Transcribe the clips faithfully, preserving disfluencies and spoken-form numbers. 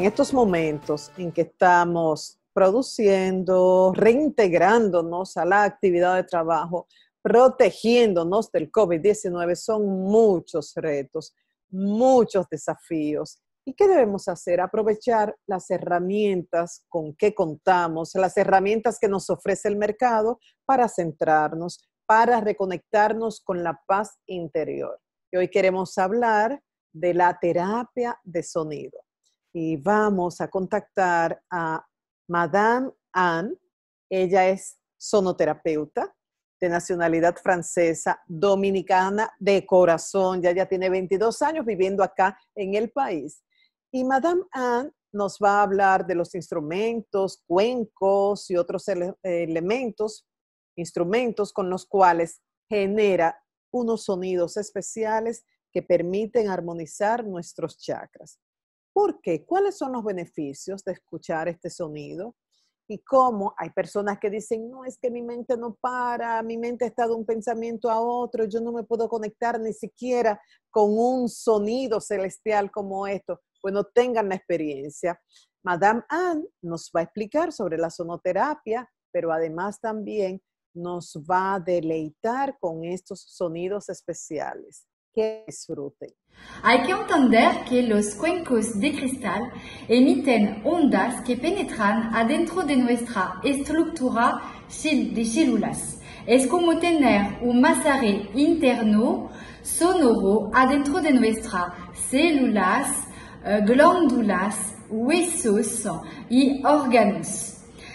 estos momentos en que estamos produciendo, reintegrándonos a la actividad de trabajo, protegiéndonos del COVID diecinueve, son muchos retos, muchos desafíos. ¿Y qué debemos hacer? Aprovechar las herramientas con que contamos, las herramientas que nos ofrece el mercado para centrarnos, para reconectarnos con la paz interior. Y hoy queremos hablar de la terapia de sonido. Y vamos a contactar a Madame Anne. Ella es sonoterapeuta de nacionalidad francesa, dominicana de corazón. Ya ya tiene veintidós años viviendo acá en el país. Y Madame Anne nos va a hablar de los instrumentos, cuencos y otros ele elementos, instrumentos con los cuales genera unos sonidos especiales que permiten armonizar nuestros chakras. ¿Por qué? ¿Cuáles son los beneficios de escuchar este sonido? Y cómo hay personas que dicen, no, es que mi mente no para, mi mente está de un pensamiento a otro, yo no me puedo conectar ni siquiera con un sonido celestial como esto. Bueno, tengan la experiencia. Madame Anne nos va a explicar sobre la sonoterapia, pero además también nos va a deleitar con estos sonidos especiales. Que disfruten. Hay que entender que los cuencos de cristal emiten ondas que penetran adentro de nuestra estructura de células. Es como tener un masaje interno sonoro adentro de nuestras células, glándulas, huesos y órganos.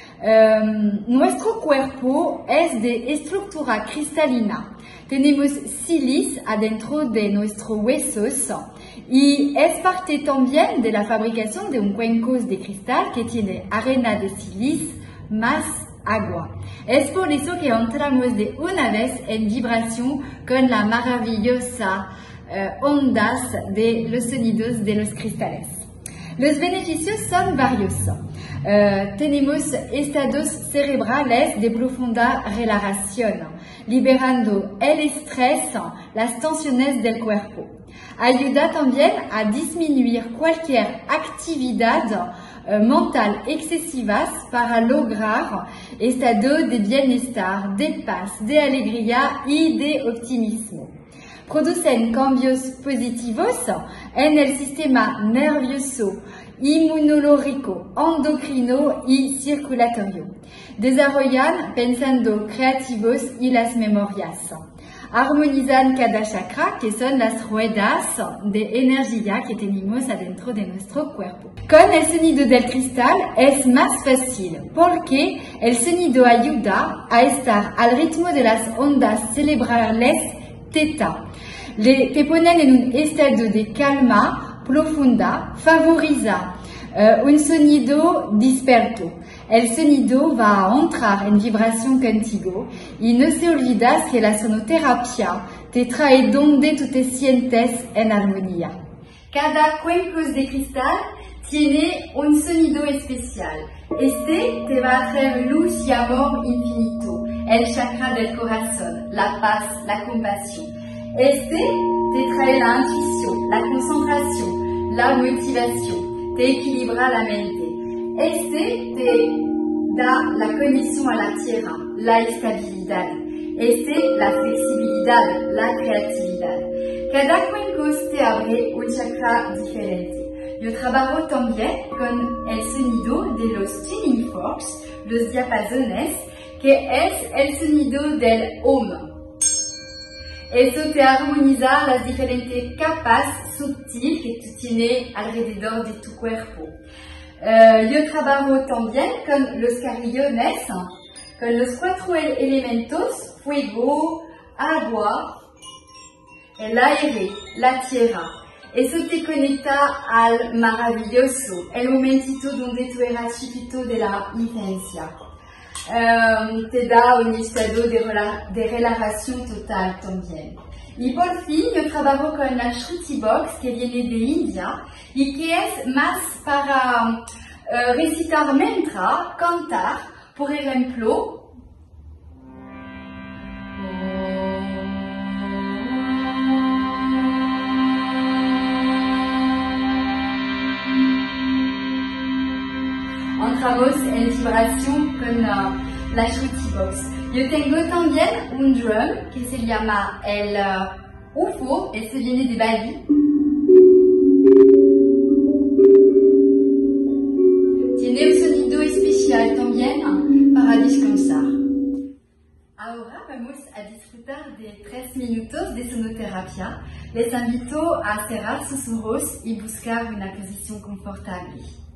Um, nuestro cuerpo es de estructura cristalina. Tenemos sílice adentro de nuestros huesos y es parte también de la fabricación de un cuenco de cristal que tiene arena de sílice más agua. Es por eso que entramos de una vez en vibración con la maravillosa uh, ondas de los sonidos de los cristales. Los beneficios son varios. Uh, tenemos estados cerebrales de profunda relajación, liberando el estrés, las tensiones del cuerpo. Ayuda también a disminuir cualquier actividad uh, mental excesiva para lograr estado de bienestar, de paz, de alegría y de optimismo. Producen cambios positivos en el sistema nervioso, inmunológico, endocrino y circulatorio. Desarrollan pensando creativos y las memorias. Armonizan cada chakra, que son las ruedas de energía que tenemos adentro de nuestro cuerpo. Con el sonido del cristal es más fácil, porque el sonido ayuda a estar al ritmo de las ondas cerebrales teta. Le, te ponen en un estado de calma profunda, favoriza uh, un sonido desperto. El sonido va a entrar en vibración contigo y no se olvidas que la sonoterapia te trae donde tú te sientes en armonía. Cada cuenco de cristal tiene un sonido especial. Este te va a hacer luz y amor infinito, el chakra del corazón, la paz, la compasión. Este te trae la intuición, la concentración, la motivación, te equilibra la mente. Este te da la conexión a la tierra, la estabilidad. Este, la flexibilidad, la creatividad. Cada cuenco te abre un chakra diferente. Yo trabajo también con el sonido de los tuning forks, los diapasones, que es el sonido del Om. Eso te armoniza las diferentes capas sutiles que tú tienes alrededor de tu cuerpo. Uh, yo trabajo también con los carrillones, con los cuatro elementos, fuego, agua, el aire, la tierra. Eso te conecta al maravilloso, el momentito donde tú eras chiquito de la infancia. Um, te da un estado de, rela de relajación total también. Y por fin yo trabajo con la Shruti Box que viene de India y que es más para uh, recitar mantra, cantar, por ejemplo. entramos en vibración con uh, la Shruti Box. Yo tengo también un drum que se llama el uh, U F O, este viene de Bali. Tiene un sonido especial también para descansar. Ahora vamos a disfrutar de tres minutos de sonoterapia. Les invito a cerrar sus ojos y buscar una posición confortable.